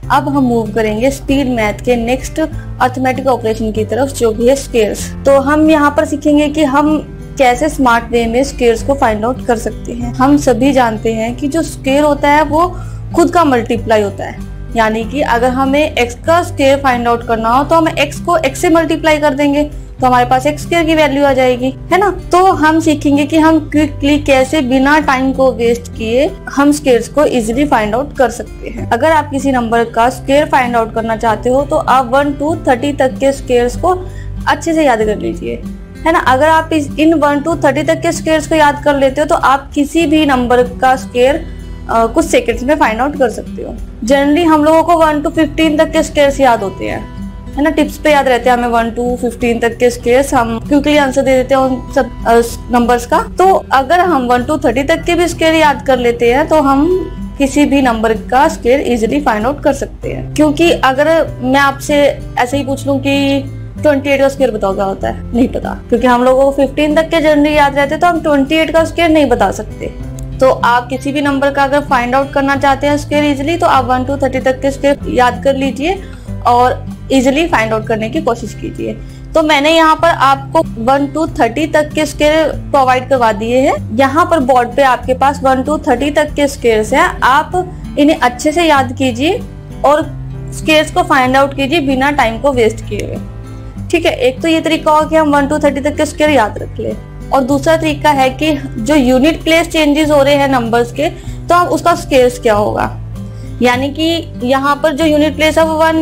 अब हम मूव करेंगे स्पीड मैथ के नेक्स्ट अर्थमेटिक ऑपरेशन की तरफ, जो भी है स्क्वेयर्स। तो हम यहाँ पर सीखेंगे कि हम कैसे स्मार्ट वे में स्क्वेयर्स को फाइंड आउट कर सकते हैं। हम सभी जानते हैं कि जो स्क्वेयर होता है वो खुद का मल्टीप्लाई होता है, यानी कि अगर हमें x का स्क्वेयर फाइंड आउट करना हो तो हम x को x से मल्टीप्लाई कर देंगे तो हमारे पास x स्क्वेयर की वैल्यू आ जाएगी, है ना। तो हम सीखेंगे कि हम क्विकली कैसे बिना टाइम को वेस्ट किए हम स्क्वेयर्स को इजीली फाइंड आउट कर सकते हैं। अगर आप किसी नंबर का स्क्वेयर फाइंड आउट करना चाहते हो तो आप 1 to 30 तक के स्क्वेयर्स को अच्छे से याद कर लीजिए, है ना। अगर आप इन 1 to 30 तक के स्क्वेयर्स को याद कर लेते हो तो आप किसी भी नंबर का स्क्वेयर कुछ सेकंड्स में फाइंड आउट कर सकते हो। जनरली हम लोगों को 1 to 15 तक के स्क्वेयर्स याद होते हैं, है ना। टिप्स पे याद रहते हैं हमें 1 to 15 तक के स्क्वेयर्स, हम क्विकली आंसर दे देते हैं उन सब नंबर्स का। तो अगर हम 1 to 30 तक के भी स्क्वेयर याद कर लेते हैं तो हम किसी भी नंबर का स्क्वेयर इजीली फाइंड आउट कर सकते हैं। क्योंकि अगर मैं आपसे ऐसे ही पूछ लूं कि 28 का स्क्वेयर बताओ क्या होता है, नहीं पता, क्योंकि हम लोगों को 15 तक के जनरली याद रहते हैं तो हम 28 का स्क्वेयर नहीं बता सकते। तो आप किसी भी नंबर का अगर फाइंड आउट करना चाहते हैं स्क्वेयर इजीली तो आप 1 to 30 तक के स्क्वेयर याद कर लीजिए और इजीली फाइंड आउट करने की कोशिश कीजिए। तो मैंने यहाँ पर आपको 1 to 30 तक के स्क्वेयर प्रोवाइड करवा दिए हैं। यहाँ पर बोर्ड पे आपके पास 1 to 30 तक के स्क्वेयर्स हैं, आप इन्हें अच्छे से याद कीजिए और स्क्वेयर्स को फाइंड आउट कीजिए बिना टाइम को वेस्ट किए हुए। ठीक है, एक तो ये तरीका हो कि हम 1 to 30 तक के स्क्वेयर याद रख ले, और दूसरा तरीका है कि जो यूनिट प्लेस चेंजेस हो रहे हैं नंबर्स के तो हम उसका स्क्वेयर्स क्या होगा, यानी कि यहाँ पर जो यूनिट प्लेस है वो 1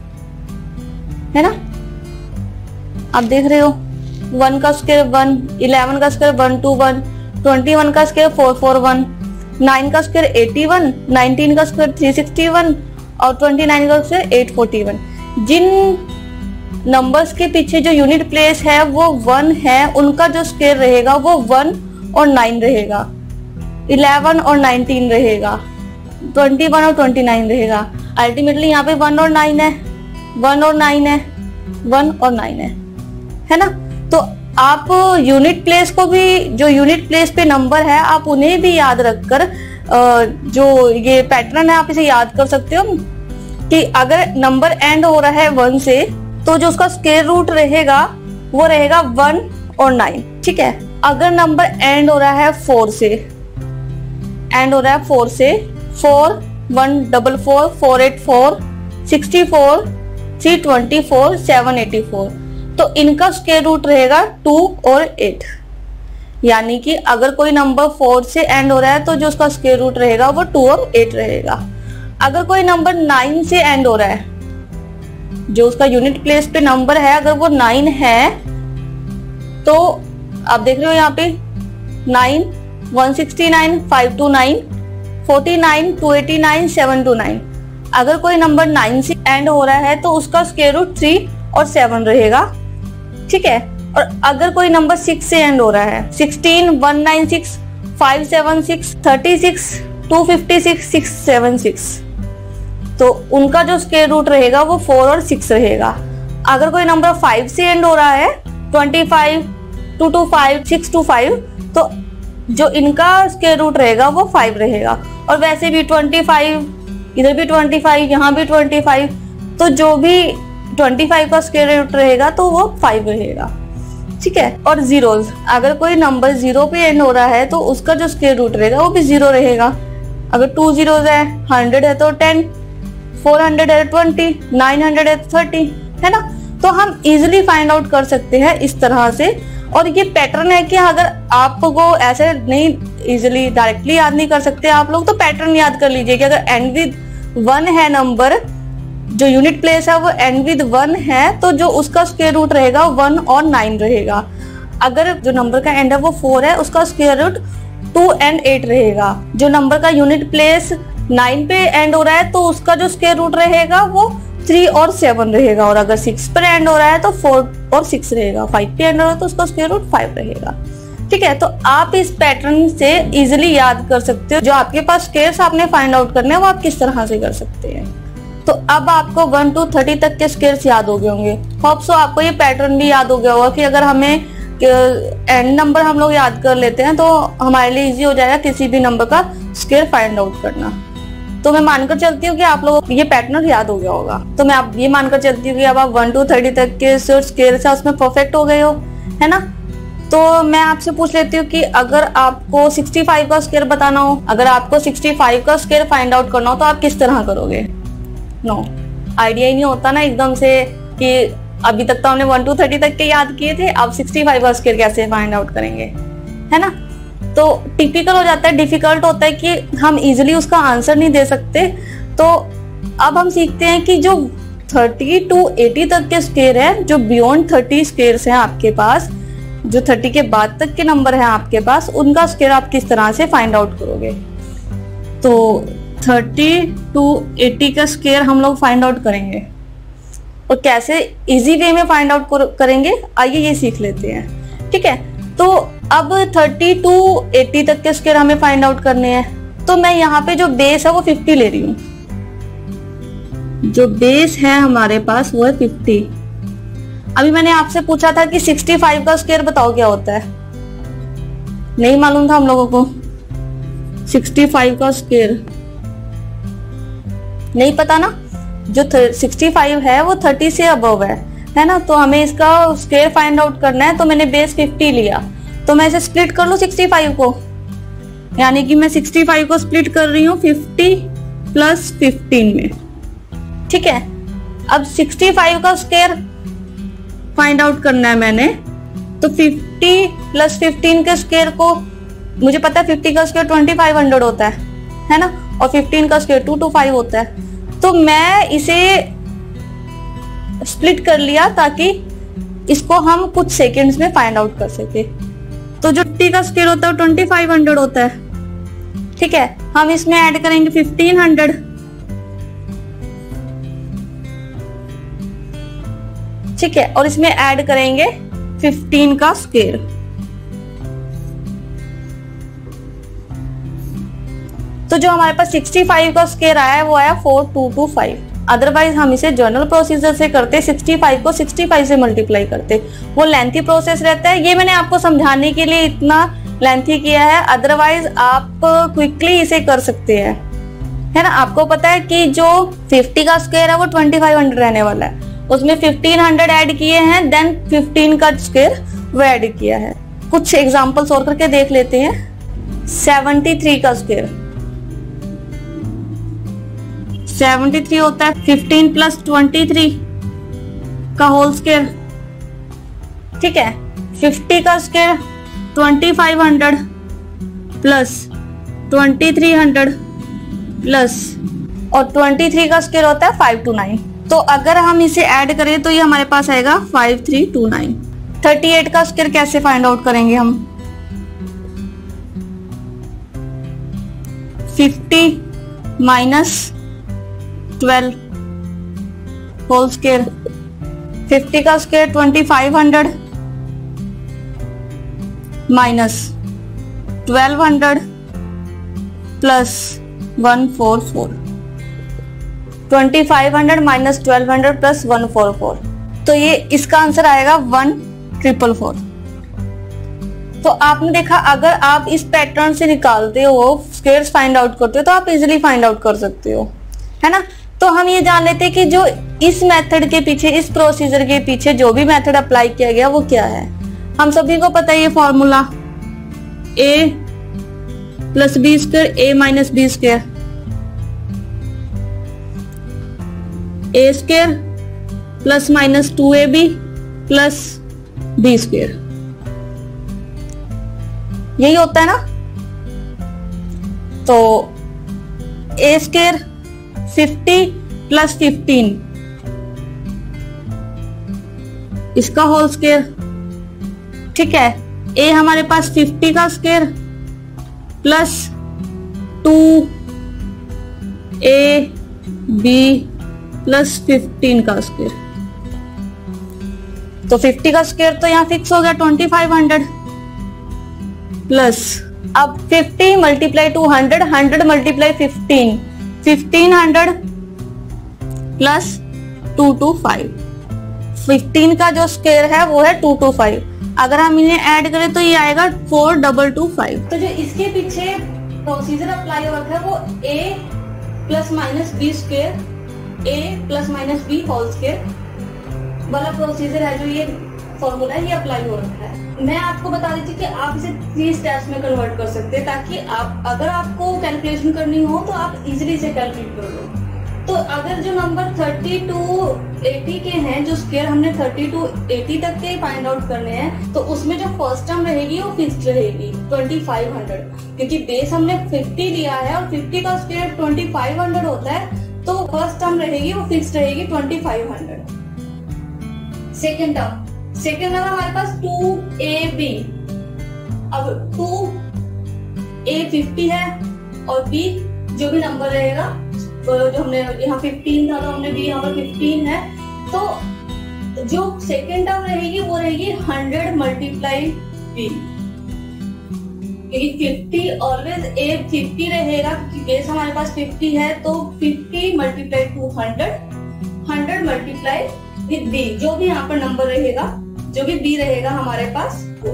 है ना। आप देख रहे हो 1 का स्क्वायर 1, 11 का स्क्वायर 121, 21 का स्क्वायर 441, 9 का स्क्वायर 81, 19 का स्क्वायर 361 और 29 का स्क्वायर 841। जिन नंबर्स के पीछे जो यूनिट प्लेस है वो 1 है, उनका जो स्क्वायर रहेगा वो 1 और 9 रहेगा, 11 और 19 रहेगा, 21 और 29 रहेगा। अल्टीमेटली यहाँ पे 1 और 9 है, 1 और 9 है, 1 और 9 है ना। तो आप यूनिट प्लेस को भी, जो यूनिट प्लेस पे नंबर है आप उन्हें भी याद रखकर जो ये पैटर्न है आप इसे याद कर सकते हो कि अगर नंबर एंड हो रहा है 1 से तो जो उसका स्क्वायर रूट रहेगा वो रहेगा 1 और 9। ठीक है, अगर नंबर एंड हो रहा है 4 से, एंड हो रहा है 4 से, 4, 144, 484, 64, 324, 784, तो इनका स्क्वायर रूट रहेगा 2 और 8। यानी कि अगर कोई नंबर 4 से एंड हो रहा है तो जो उसका स्क्वायर रूट रहेगा वो 2 और 8 रहेगा। अगर कोई नंबर 9 से एंड हो रहा है, जो उसका यूनिट प्लेस पे नंबर है अगर वो 9 है तो आप देख रहे हो यहाँ पे 9, 169, 529, 49, 289, 729। अगर कोई नंबर 9 से एंड हो रहा है तो उसका स्क्वायर रूट 3 और 7 रहेगा। ठीक है, और अगर कोई नंबर 6 से एंड हो रहा है, 16, 196, 576, 36, 256, 676, तो उनका जो स्क्वायर रूट रहेगा वो 4 और 6 रहेगा। अगर कोई नंबर 5 से एंड हो रहा है, 25, 225, 625, तो जो इनका स्क्वायर रूट रहेगा वो 5 रहेगा। और वैसे भी 25, इधर भी 25, यहाँ भी 25, तो जो भी 25 का स्क्वायर रूट रहेगा तो वो 5 रहेगा। ठीक है, और जीरोस, अगर कोई नंबर 0 पे एंड हो रहा है तो उसका जो स्क्वायर रूट रहेगा वो भी 0 रहेगा। अगर 2 zeros है, 100 है तो 10, 400 है 20, 900 है 30, है ना। तो हम इजिली फाइंड आउट कर सकते हैं इस तरह से। और ये पैटर्न है कि अगर आपको ऐसे नहीं इजिली डायरेक्टली याद नहीं कर सकते आप लोग, तो पैटर्न याद कर लीजिए कि अगर एंड विद 1 है नंबर, जो यूनिट प्लेस है वो एंड विद 1 है, तो जो उसका स्क्वायर रूट रहेगा 1 और 9 रहेगा। अगर जो नंबर का एंड है वो 4 है, उसका स्क्वायर रूट 2 और 8 रहेगा। जो नंबर का यूनिट प्लेस 9 पे एंड हो रहा है तो उसका जो स्क्वायर रूट रहेगा वो 3 और 7 रहेगा। और अगर 6 पर एंड हो रहा है तो 4 और 6 रहेगा। 5 पे एंड हो रहा है तो उसका स्क्वायर रूट 5 रहेगा। ठीक है, तो आप इस पैटर्न से इजिली याद कर सकते हो। जो आपके पास स्क्वायर्स आपने फाइंड आउट करने हैं वो आप किस तरह से कर सकते हैं। तो अब आपको 1 to 30 तक के स्क्वायर्स याद हो गए होंगे। होप सो आपको ये पैटर्न भी याद हो गया होगा कि अगर हमें एंड नंबर हम लोग याद कर लेते हैं तो हमारे लिए इजी हो जाएगा किसी भी नंबर का स्क्वायर फाइंड आउट करना। तो मैं मानकर चलती हूँ कि आप लोगों को ये पैटर्न याद हो गया होगा। तो मैं आप ये मानकर चलती हूँ कि अब आप 1 to 30 तक के स्केल्स है उसमें परफेक्ट हो गए हो, है ना। तो मैं आपसे पूछ लेती हूँ कि अगर आपको 65 का स्केल बताना हो, अगर आपको 65 का स्केल फाइंड आउट करना हो तो आप किस तरह करोगे? नो आइडिया ही नहीं होता ना एकदम से कि अभी तक तो हमने 1 to 30 तक के याद किए थे, अब 65 का स्केल कैसे फाइंड आउट करेंगे, है ना। तो टिपिकल हो जाता है, डिफिकल्ट होता है कि हम इजीली उसका आंसर नहीं दे सकते। तो अब हम सीखते हैं कि जो 30 to 80 तक के स्केल है, जो बियॉन्ड 30 स्केल्स हैं आपके पास, जो 30 के बाद तक के नंबर है आपके पास, उनका स्केल आप किस तरह से फाइंड आउट करोगे। तो 30 to 80 का स्केल हम लोग फाइंड आउट करेंगे, और कैसे इजी वे में फाइंड आउट करेंगे आइए ये सीख लेते हैं, ठीक है। तो अब 30 to 80 तक के स्केल हमें फाइंड आउट करने हैं। तो मैं यहाँ पे जो बेस है वो 50 ले रही हूँ, जो बेस है हमारे पास वो है 50। अभी मैंने आपसे पूछा था कि 65 का स्केल बताओ क्या होता है, नहीं मालूम था हम लोगों को। 65 का स्केल नहीं पता ना, जो 65 है वो 30 से अबव है ना। तो हमें इसका स्केल फाइंड आउट करना है, तो मैंने बेस 50 लिया, तो मैं इसे स्प्लिट कर लूं 65 को, यानी कि मैं 65 को स्प्लिट कर रही हूँ 50 प्लस 15 में, ठीक है। अब 65 का स्केल फाइंड आउट करना है मैंने, तो 50 प्लस 15 के स्केल को मुझे पता है 50 का स्केल 2500 होता है ना, और 15 का स्केल 2 to 5 होता है। तो मैं इसे स्प्लिट कर लिया ताकि इसको हम कुछ सेकंड्स में फाइंड आउट कर सके। तो जो 50 का स्केल होता है 2500 होता है, ठीक है। हम इसमें ऐड करेंगे 1500, ठीक है, और इसमें ऐड करेंगे 15 का स्केल। तो जो हमारे पास 65 का स्केल आया है वो आया 4225। अदरवाइज हम इसे जर्नल प्रोसीजर से करते, 65 को 65 से मल्टीप्लाई करते, वो लेंथी प्रोसेस रहता है। ये मैंने आपको समझाने के लिए इतना लेंथी किया है, अदरवाइज आप क्विकली इसे कर सकते हैं, है ना। आपको पता है कि जो 50 का स्केल है वो 2500 रहने वाला है, उसमें 1500 ऐड किए हैं, देन 15 का स्केल वो ऐड किया है। कुछ एग्जांपल्स और करके देख लेते हैं। 73 का स्केल 73 होता है 15 प्लस 23 का होल स्केल, ठीक है। 50 का स्केल 2500 प्लस 2300 प्लस, और 23 का स्केल होता है 529। तो अगर हम इसे ऐड करें तो ये हमारे पास आएगा 5329। 38 का स्केल कैसे फाइंड आउट करेंगे हम? 50 माइनस 12 होल स्केल। 50 का scale 2500 minus 1200 plus 144। 2500 minus 1200 plus 144, तो ये इसका आंसर आएगा 1444। तो आपने देखा, अगर आप इस पैटर्न से निकालते हो, स्केल्स फाइंड आउट करते हो, तो आप इजीली फाइंड आउट कर सकते हो, है ना। तो हम ये जान लेते हैं कि जो इस मेथड के पीछे, इस प्रोसीजर के पीछे जो भी मेथड अप्लाई किया गया वो क्या है। हम सभी को पता है ये formula a plus B square a minus B square, A square plus minus 2ab plus B square, यही होता है ना। तो ए स्क्वायर 50 प्लस 15 इसका होल स्क्वायर, ठीक है। ए हमारे पास 50 का स्क्वायर प्लस 2ab प्लस 15 का स्क्वायर। तो 50 का स्क्वायर तो यहाँ फिक्स हो गया 2500 प्लस, अब 50 मल्टीप्लाई 200, 100 मल्टीप्लाई 15, 1500 प्लस 225। 15 का जो स्क्वायर है वो है 225, अगर हम इन्हें ऐड करें तो ये आएगा 4225। तो जो इसके पीछे प्रोसीजर अप्लाई हो रखा है वो a plus minus B square A plus minus B whole square वाला प्रोसीजर है, जो ये फॉर्मूला है ये अप्लाई हो रखा है। मैं आपको बता देती कि आप इसे 3 स्टेप्स में कन्वर्ट कर सकते हैं, ताकि आप अगर आपको कैलकुलेशन करनी हो तो आप इजीली इसे कैलकुलेट कर लो। तो अगर जो नंबर 30 to 80 के हैं, जो स्क्वायर हमने 30 to 80 तक के फाइंड आउट करने हैं, तो उसमें जो फर्स्ट टर्म रहेगी वो फिक्स्ड रहेगी 2500, क्योंकि बेस हमने 50 लिया है और 50 का स्क्वायर 2500 होता है, तो फर्स्ट टर्म रहेगी वो फिक्स्ड रहेगी 2500। सेकेंड टर्म हमारे पास 2ab, अब 2a 50 है और b जो भी नंबर रहेगा, तो जो हमने यहाँ 15 था तो हमने भी यहाँ पर 15 है, तो जो सेकेंड टर्म रहेगी वो रहेगी 100 मल्टीप्लाई b, क्योंकि 50 ऑलवेज a 50 रहेगा, क्योंकि बेस हमारे पास 50 है, तो 50 मल्टीप्लाई 200, 100 मल्टीप्लाई विद b, जो भी यहाँ पर नंबर रहेगा, जो भी b रहेगा हमारे पास वो,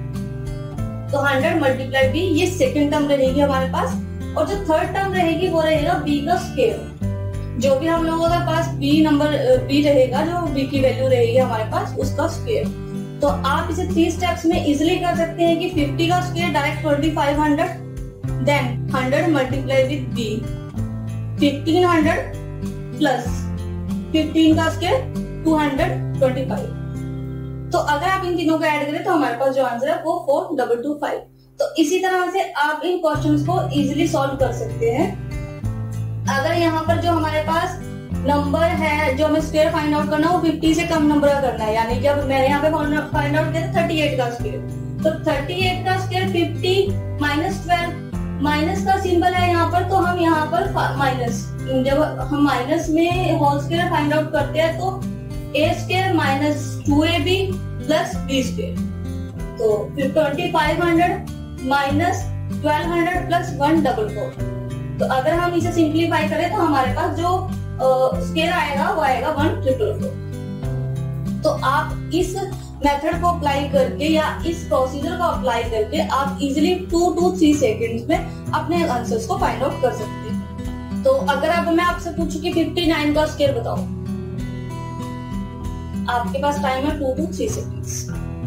तो 100 मल्टीप्लाई b, ये सेकेंड टर्म रहेगी हमारे पास। और जो थर्ड टर्म रहेगी वो रहेगा b का स्क्वायर, जो भी हम लोगों के पास b नंबर b रहेगा, जो b की वैल्यू रहेगी हमारे पास, उसका स्क्वायर। तो आप इसे 3 स्टेप्स में इजिली कर सकते हैं कि 50 का square direct 2500, then 100 multiply with b, 1500 plus 15 का स्क्वायर 225। तो अगर आप इन तीनों को ऐड करें तो हमारे पास जो आंसर है वो 4225। तो इसी तरह से आप इन क्वेश्चंस को इजीली सॉल्व कर सकते हैं। अगर यहाँ पर जो हमारे पास नंबर है, जो हमें स्क्वायर फाइंड आउट करना है, वो 50 से कम नंबर का करना है, यानी कि अब मैंने यहाँ पे फाइंड आउट किया 38 का स्क्वायर, तो 38 का स्क्वायर 50 माइनस 12, माइनस का सिंबल है यहाँ पर, तो हम यहाँ पर माइनस, जब हम माइनस में होल स्क्वायर फाइंड आउट करते हैं तो a square minus 2ab plus b square, तो फिर 2500 माइनस 1200 प्लस 144। तो अगर हम इसे सिंप्लीफाई करें तो हमारे पास जो स्क्वायर आएगा वो आएगा 1444। तो आप इस मेथड को अप्लाई करके या इस प्रोसीजर को अप्लाई करके आप इजिली 2 to 3 सेकेंड्स में अपने आंसर्स को फाइंड आउट कर सकते हैं। तो अगर अब मैं आपसे पूछूं कि 59 का स्क्वायर बताओ, आपके पास टाइम है 2 to 3 सेकेंड्स।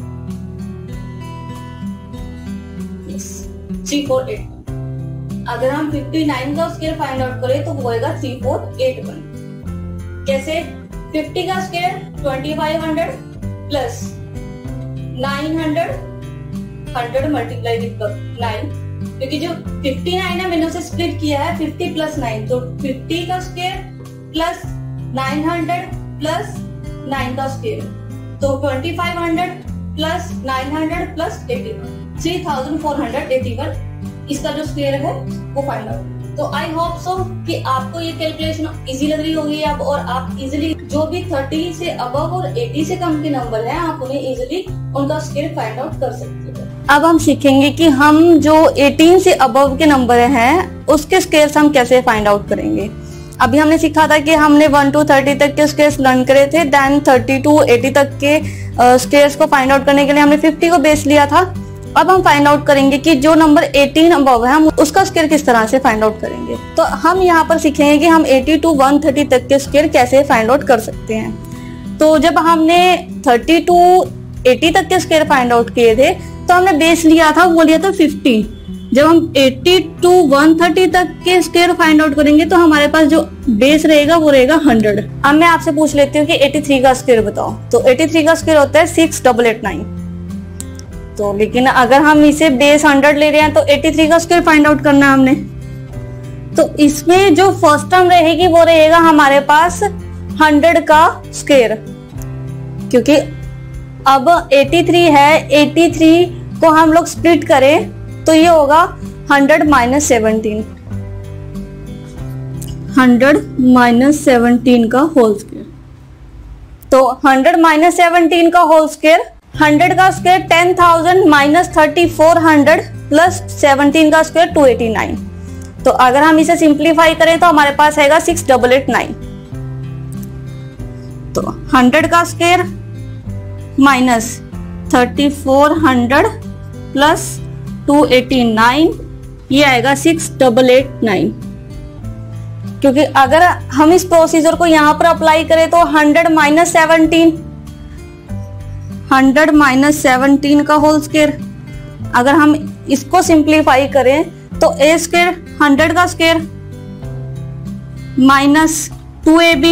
348। अगर हम 59 का स्क्वायर फाइंड आउट करें तो वो होगा 3481। कैसे? 50 का स्क्वायर 2500 प्लस 900, 100 मल्टीप्लाई विद 9, क्योंकि जो 59 है मैंने उसे स्प्लिट किया है 50 प्लस 9, तो 50 का स्क्वायर प्लस 900 प्लस 9 का स्क्वायर, तो 2500 प्लस 900 प्लस 81, 3481 इसका जो स्क्वायर है वो फाइंड आउट। तो आई होप सो कि आपको ये कैलकुलेशन इजी लग रही होगी अब, और आप इजीली जो भी 30 से अबव और 80 से कम के नंबर हैं आप उन्हें इजीली उनका स्क्वायर फाइंड आउट कर सकते हैं। अब हम सीखेंगे कि हम जो 18 से अबव के नंबर हैं उसके स्क्वायर्स हम कैसे फाइंड आउट करेंगे। अभी हमने सीखा था कि हमने 1 to 30 तक के स्क्वायर्स लर्न करे थे, देन 30 to 80 तक के स्क्वायर्स को फाइंड आउट करने के लिए हमने 50 को बेस लिया था। अब हम फाइंड आउट करेंगे कि जो नंबर 18 अबव है हम उसका स्क्वायर किस तरह से फाइंड आउट करेंगे। तो हम यहाँ पर सीखेंगे कि हम 80 to 130 तक के स्क्वायर कैसे फाइंड आउट कर सकते हैं। तो जब हमने 30 to 80 तक के स्क्वायर फाइंड आउट किए थे तो हमने बेस लिया था, वो लिया था 50। जब हम 80 to 130 तक के स्क्वायर फाइंड आउट करेंगे तो हमारे पास जो बेस रहेगा वो रहेगा 100। अब मैं आपसे पूछ लेती हूँ कि 83 का स्क्वायर बताओ। तो 83 का स्क्वायर होता है 6889। तो लेकिन अगर हम इसे बेस 100 ले रहे हैं तो 83 का स्क्वायर फाइंड आउट करना है हमने। तो इसमें जो फर्स्ट टर्म रहेगी वो रहेगा हमारे पास 100 का स्क्वायर, क्योंकि अब 83 है, 83 को हम लोग स्प्लिट करें तो ये होगा 100 माइनस 17, 100 माइनस 17 का होल स्क्वायर। तो 100 माइनस 17 का होल स्क्वायर, 100 का स्क्वायर 10,000 माइनस 3400 प्लस 17 का स्क्वायर 289। तो अगर हम इसे सिंप्लीफाई करें तो हमारे पास आएगा 6889। तो 100 का स्क्वायर माइनस 3400 प्लस 289, ये आएगा 6889। क्योंकि अगर हम इस प्रोसीजर को यहाँ पर अप्लाई करें तो 100 माइनस 17 का होल स्क्वायर, अगर हम इसको सिंप्लीफाई करें तो ए स्क्वायर 100 का स्क्वायर माइनस 2ab,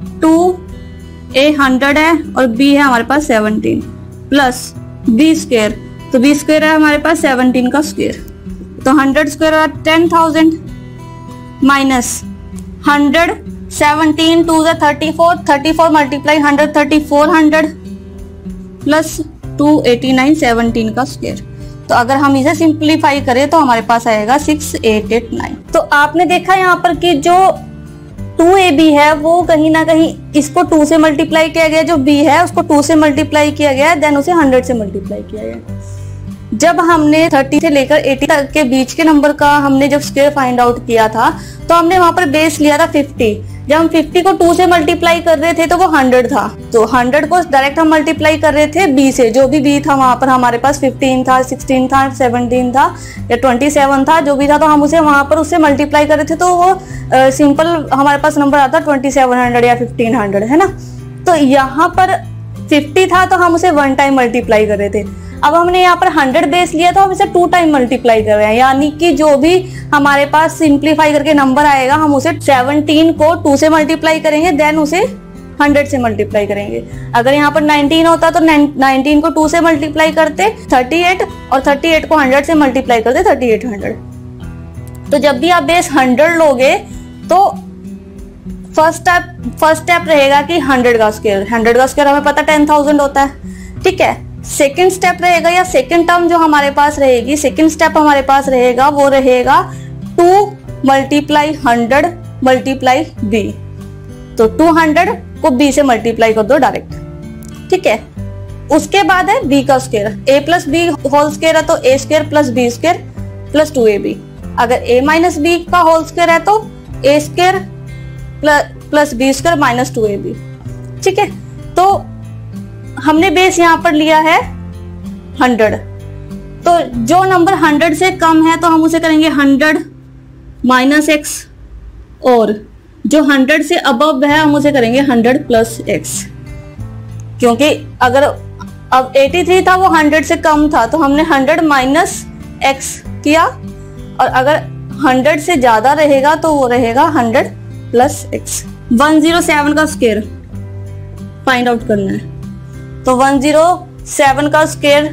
2a 100 है और b है हमारे पास 17 प्लस b स्क्वायर, तो b स्क्वायर है हमारे पास 17 का स्क्वायर, तो 100 स्क्वायर 10,000 माइनस 100 17 2 34, 34 मल्टीप्लाई 100 3400 प्लस 289 17 का स्क्वायर। तो अगर हम इसे सिंप्लीफाई करें तो हमारे पास आएगा 6889। तो आपने देखा यहाँ पर कि जो 2ab है वो कहीं ना कहीं इसको 2 से मल्टीप्लाई किया गया, जो b है उसको 2 से मल्टीप्लाई किया गया, देन उसे 100 से मल्टीप्लाई किया गया। जब हमने 30 से लेकर 80 तक के बीच के नंबर का हमने जब स्क्वायर फाइंड आउट किया था तो हमने वहां पर बेस लिया था 50। जब हम 50 को 2 से मल्टीप्लाई कर रहे थे तो वो 100 था, तो 100 को डायरेक्ट हम मल्टीप्लाई कर रहे थे b से, जो भी b था वहां पर हमारे पास 15 था, 16 था, 17 था या 27 था, जो भी था, तो हम उसे वहां पर उससे मल्टीप्लाई कर रहे थे, तो वो सिंपल हमारे पास नंबर आता 2700 या 1500, है ना। तो यहाँ पर 50 था तो हम उसे 1 टाइम मल्टीप्लाई कर रहे थे। अब हमने यहाँ पर 100 बेस लिया तो हम इसे 2 टाइम मल्टीप्लाई कर रहे हैं, यानी कि जो भी हमारे पास सिंप्लीफाई करके नंबर आएगा हम उसे 17 को 2 से मल्टीप्लाई करेंगे, देन उसे 100 से मल्टीप्लाई करेंगे। अगर यहाँ पर 19 होता तो 19 को 2 से मल्टीप्लाई करते 38 और 38 को 100 से मल्टीप्लाई करते 3800। तो जब भी आप बेस 100 लोगे तो फर्स्ट स्टेप रहेगा कि 100 का स्क्वायर, 100 का स्क्वायर हमें पता 10,000 होता है, ठीक है। सेकेंड स्टेप रहेगा या सेकेंड टर्म जो हमारे पास रहेगी, सेकेंड स्टेप हमारे पास रहेगा वो रहेगा 2 मल्टीप्लाई 100 मल्टीप्लाई b, तो 200 को b से मल्टीप्लाई कर दो डायरेक्ट, ठीक है। उसके बाद है b का square, a plus b whole square है तो a square plus b square plus 2ab। अगर a माइनस b का होल स्क्वायर है तो a square plus b square minus 2ab, ठीक है। तो हमने बेस यहाँ पर लिया है 100, तो जो नंबर 100 से कम है तो हम उसे करेंगे 100 माइनस x, और जो 100 से अबव है हम उसे करेंगे 100 प्लस x, क्योंकि अगर अब 83 था वो 100 से कम था तो हमने 100 माइनस x किया, और अगर 100 से ज्यादा रहेगा तो वो रहेगा 100 प्लस x। 107 का स्क्वायर फाइंड आउट करना है, तो 107 का स्क्वायर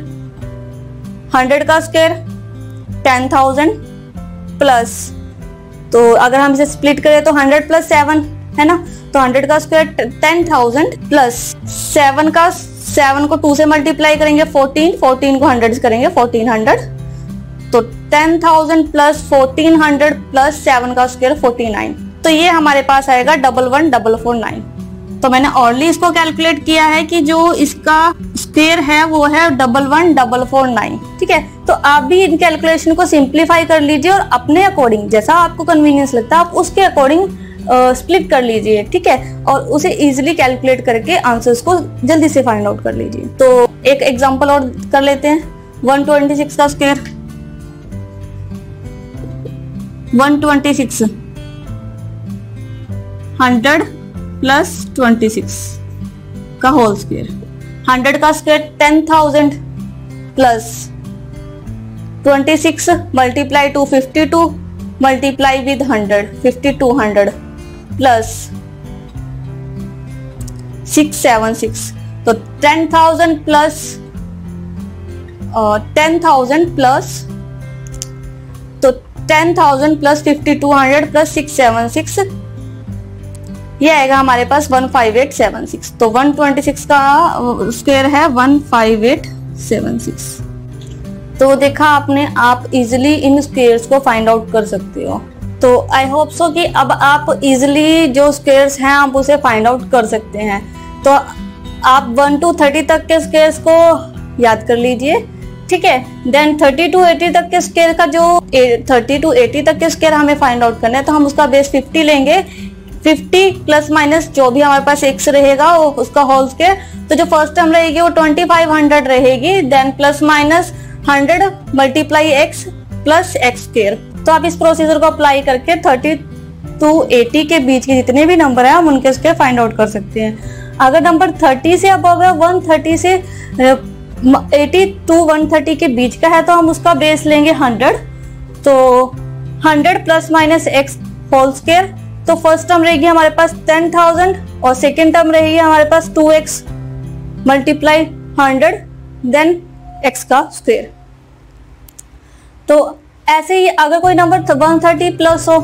100 का स्क्वायर 10,000 प्लस, तो अगर हम इसे स्प्लिट करें तो 100 प्लस 7 है ना, तो 100 का स्क्वायर 10,000 प्लस 7 का 7 को 2 से मल्टीप्लाई करेंगे 14 को 100 से करेंगे 1400, तो 10,000 प्लस 1400 प्लस 7 का स्क्वायर 49, तो ये हमारे पास आएगा 11,449। तो मैंने ऑलरेडी इसको कैलकुलेट किया है कि जो इसका स्क्वायर है वो है 11,449, ठीक है। तो आप भी इन कैलकुलेशन को सिंप्लीफाई कर लीजिए और अपने अकॉर्डिंग जैसा आपको कन्वीनियंस लगता है आप उसके अकॉर्डिंग स्प्लिट कर लीजिए, ठीक है, और उसे इजीली कैलकुलेट करके आंसर्स को जल्दी से फाइंड आउट कर लीजिए। तो एक एग्जांपल और कर लेते हैं, 126 का स्क्वायर 126 100 प्लस 26 का होल स्क्वायर, 100 का square 10,000 plus 26 multiply two 52 multiply with 100 5200 plus 676, तो 10,000 प्लस 10,000 प्लस, तो 10,000 प्लस 5200 प्लस 676, ये आएगा हमारे पास 15876। तो 126 का स्क्वायर है 15876। तो देखा आपने, आप इजिली इन स्क्वायर्स को फाइंड आउट कर सकते हो। तो आई होप सो कि अब आप इजिली जो स्क्वायर्स हैं आप उसे फाइंड आउट कर सकते हैं। तो आप 1 to 30 तक के स्क्वायर्स को याद कर लीजिए, ठीक है। देन 30 to 80 तक के स्क्वायर का जो 30 to 80 तक के स्क्वायर हमें फाइंड आउट करना है, तो हम उसका बेस 50 लेंगे, 50 प्लस माइनस जो भी हमारे पास x रहेगा वो उसका होल स्क्वायर, तो जो फर्स्ट टर्म रहेगी वो 2500 रहेगी, then plus minus 100 multiply x plus x square. तो आप इस प्रोसीजर को अप्लाई करके टू 80 के बीच के जितने भी नंबर है हम उनके स्क्वायर फाइंड आउट कर सकते हैं। अगर नंबर 30 से अबव है, 130 से 80 टू 130 के बीच का है तो हम उसका बेस लेंगे 100। तो 100 plus minus X whole square. तो फर्स्ट टर्म रहेगी हमारे पास 10,000 और सेकेंड टर्म रहेगी हमारे पास 2x मल्टीप्लाई 100 देन x का स्क्वायर। तो ऐसे ही अगर कोई नंबर 130 प्लस हो,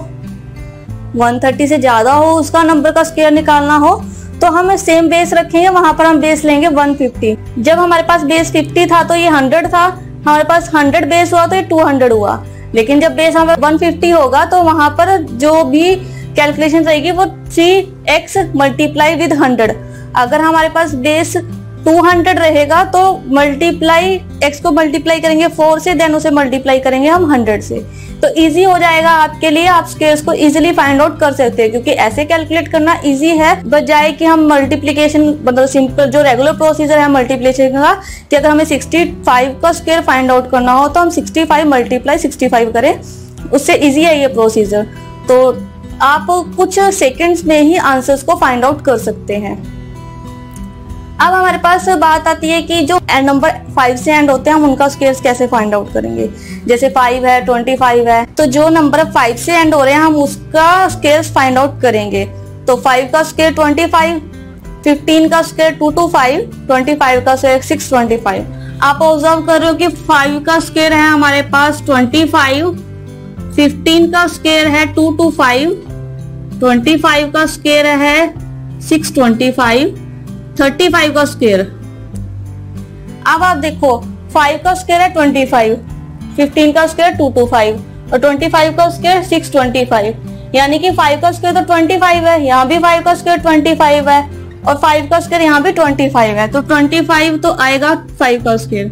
130 से ज्यादा हो, उसका नंबर का स्क्वायर निकालना हो तो हम सेम बेस रखेंगे, वहां पर हम बेस लेंगे 150। जब हमारे पास बेस 50 था तो ये 100 था, हमारे पास 100 बेस हुआ तो ये 200 हुआ। लेकिन जब बेस हमारे 150 होगा तो वहां पर जो भी कैलकुलेशन रहेगी वो 3x मल्टीप्लाई विद 100। अगर हमारे पास बेस 200 रहेगा तो मल्टीप्लाई x को मल्टीप्लाई करेंगे 4 से, देन उसे मल्टीप्लाई करेंगे हम 100 से। तो इजी हो जाएगा आपके लिए, आप स्क्वायर्स को इजीली फाइंड आउट कर सकते हैं क्योंकि ऐसे कैलकुलेट करना इजी है बजाय कि हम मल्टीप्लिकेशन मतलब सिंपल जो रेगुलर प्रोसीजर है मल्टीप्लिकेशन का, कि अगर हमें 65 का स्क्वायर फाइंड आउट करना हो तो हम 65 मल्टीप्लाई 65 करें, उससे इजी है ये प्रोसीजर। तो आप कुछ सेकेंड्स में ही आंसर्स को फाइंड आउट कर सकते हैं। अब हमारे पास बात आती है कि जो नंबर 5 से एंड होते हैं हम उनका स्क्वायर्स कैसे फाइंड आउट करेंगे। जैसे 5 है, 25 है, तो जो नंबर 5 से एंड हो रहे हैं हम उसका स्क्वायर्स फाइंड आउट करेंगे। तो 5 का स्क्वायर 25, 15 का स्क्वायर 225, 25 का स्क्वायर 625। आप ऑब्जर्व कर रहे हो कि 5 का स्क्वायर है हमारे पास 25, 15 का स्क्वायर है 225, 25 का स्क्वायर है 625, 35 का स्क्वायर। अब आप देखो 5 का स्क्वायर है 25, 15 का स्क्वायर 225 और 25 का स्क्वायर 625, यानी कि 5 का स्क्वायर तो 25 है, यहाँ भी 5 का स्क्वायर 25 है और 5 का स्क्वायर यहाँ भी 25 है, तो 25 तो आएगा 5 का स्क्वायर।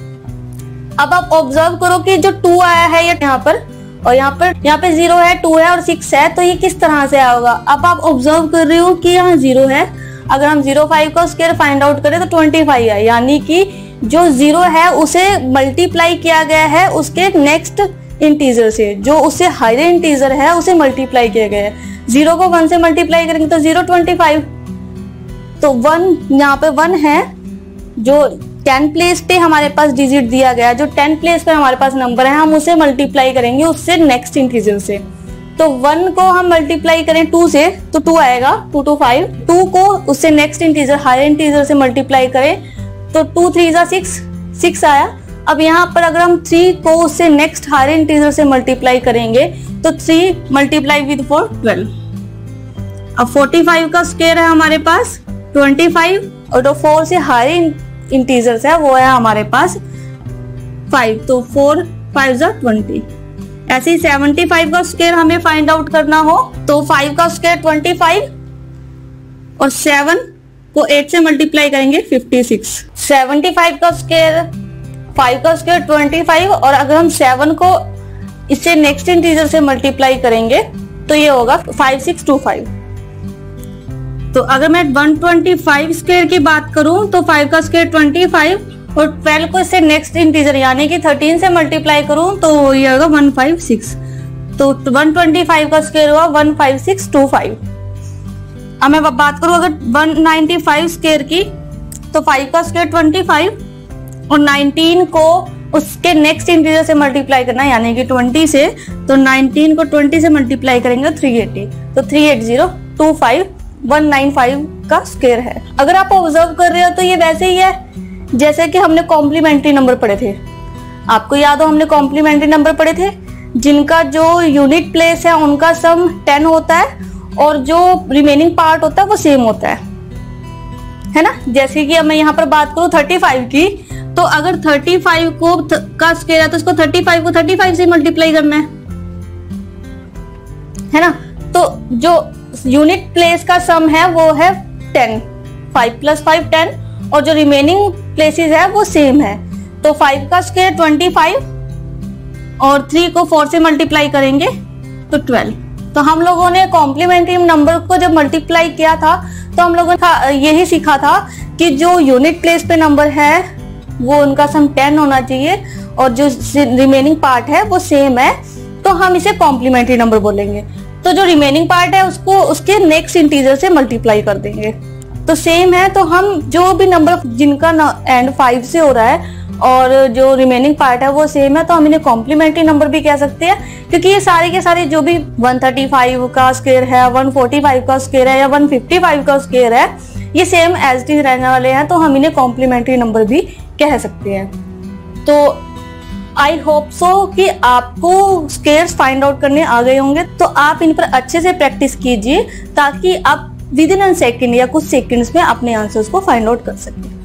अब आप ऑब्जर्व करो कि जो 2 आया है ये यहाँ पर और यहाँ पे 0 है, 2 है और 6 है, तो ये किस तरह से आएगा। अब आप ऑब्जर्व कर रहे हो कि यहाँ 0 है, अगर हम 05 का स्क्वायर फाइंड आउट करें तो 25 है, यानी कि जो 0 है उसे मल्टीप्लाई किया गया है उसके नेक्स्ट इंटीजर से, जो उससे हायर इंटीजर है उसे मल्टीप्लाई किया गया है। 0 को 1 से मल्टीप्लाई करेंगे तो 0 25, तो 1 यहाँ पे 1 है, जो 10 प्लेस पे हमारे पास डिजिट दिया गया है, जो 10 प्लेस पे हमारे पास नंबर है हम उसे मल्टीप्लाई करेंगे उससे नेक्स्ट इंटीजर से। तो 1 को हम मल्टीप्लाई करें 2 से तो 2 आएगा, 225। 2 को उससे नेक्स्ट इंटीजर हायर इंटीजर से मल्टीप्लाई करें तो 2 3 6 आया। अब यहाँ पर अगर हम 3 को उससे नेक्स्ट हायर इंटीजर से मल्टीप्लाई करेंगे तो 3 मल्टीप्लाई विद 4 12। अब 45 का स्क्वायर है हमारे पास 25 और जो 4 से हायर इंटीजर्स है वो है हमारे पास 5, तो 4 5 20। ऐसे ही 75 का स्क्वायर हमें फाइंड आउट करना हो तो 5 का स्क्वायर 25 और 7 को 8 से मल्टीप्लाई करेंगे 56। 75 का स्क्वायर 5 का स्क्वायर 25 और अगर हम 7 को इससे नेक्स्ट इंटीजर से मल्टीप्लाई करेंगे तो ये होगा 5625। तो अगर मैं 125 स्क्वायर की बात करूं तो 5 का स्क्वायर 25 और 12 को इससे नेक्स्ट इंटीजर यानी कि 13 से मल्टीप्लाई करूं तो ये होगा 156। तो 125 का स्क्वायर हुआ 15625। अब मैं बात करूं अगर 195 स्क्वायर की तो 5 का स्क्वायर 25 और 19 को उसके नेक्स्ट इंटीजर से मल्टीप्लाई करना यानी कि 20 से, तो 19 को 20 से मल्टीप्लाई करेंगे 380, तो 38025 195 का स्क्वायर है। अगर आप ऑब्जर्व कर रहे हो तो ये वैसे ही है जैसे कि हमने कॉम्प्लीमेंट्री नंबर पढ़े थे। आपको याद हो हमने कॉम्प्लीमेंट्री नंबर पढ़े थे जिनका जो यूनिट प्लेस है उनका सम 10 होता है और जो रिमेनिंग पार्ट होता है वो सेम होता है ना। जैसे कि अब मैं यहाँ पर बात करूँ 35 की, तो अगर 35 को का स्क्वायर है तो उसको 35 को 35 से मल्टीप्लाई करना है ना। तो जो यूनिट प्लेस का सम है वो है 10, 5 + 5 10 और जो रिमेनिंग प्लेसेस है वो सेम है। तो 5 का स्क्वायर 25 और 3 को 4 से मल्टीप्लाई करेंगे तो 12। तो हम लोगों ने कॉम्प्लीमेंट्री नंबर को जब मल्टीप्लाई किया था तो हम लोगों ने यही सीखा था कि जो यूनिट प्लेस पे नंबर है वो उनका सम 10 होना चाहिए और जो रिमेनिंग पार्ट है वो सेम है, तो हम इसे कॉम्प्लीमेंट्री नंबर बोलेंगे। तो जो रिमेनिंग पार्ट है उसको उसके नेक्स्ट इंटीजर से मल्टीप्लाई कर देंगे। तो सेम है, तो हम जो भी नंबर जिनका एंड 5 से हो रहा है और जो रिमेनिंग पार्ट है वो सेम है, तो हम इन्हें कॉम्प्लीमेंट्री नंबर भी कह सकते हैं, क्योंकि ये सारे के सारे जो भी 135 का स्क्वायर है, 145 का स्क्वायर है या 155 का स्क्वायर है, ये सेम एज इट इज रहने वाले हैं, तो हम इन्हें कॉम्प्लीमेंट्री नंबर भी कह सकते हैं। तो आई होप सो कि आपको स्क्वायर्स फाइंड आउट करने आ गए होंगे, तो आप इन पर अच्छे से प्रैक्टिस कीजिए ताकि आप विद इन अ सेकेंड या कुछ सेकेंड्स में अपने आंसर्स को फाइंड आउट कर सकें।